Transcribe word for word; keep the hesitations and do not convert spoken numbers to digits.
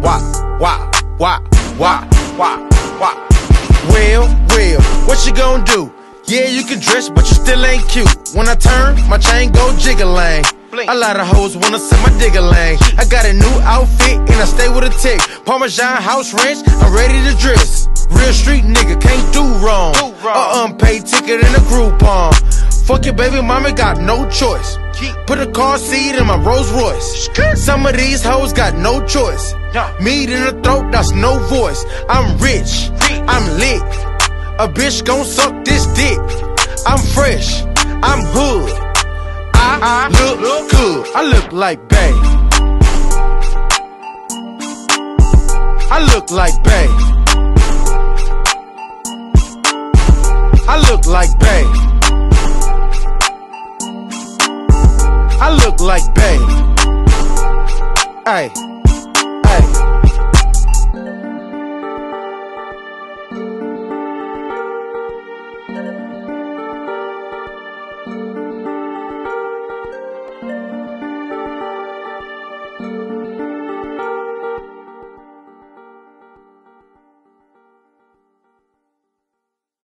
why, why, why, why, why, why? Well, well, what you gonna do? Yeah, you can dress, but you still ain't cute. When I turn, my chain go jiggling. A lot of hoes wanna set my digger lane. I got a new outfit and I stay with a tick. Parmesan house ranch, I'm ready to dress. Real street nigga, can't do wrong. A unpaid ticket in a Groupon. Fuck your baby mama, got no choice. Put a car seat in my Rolls Royce. Some of these hoes got no choice. Meat in the throat, that's no voice. I'm rich, I'm lit. A bitch gon' suck this dick. I'm fresh, I'm hood. I look good, I look like bae. I look like bae. I look like bae. I look like bae. Ay.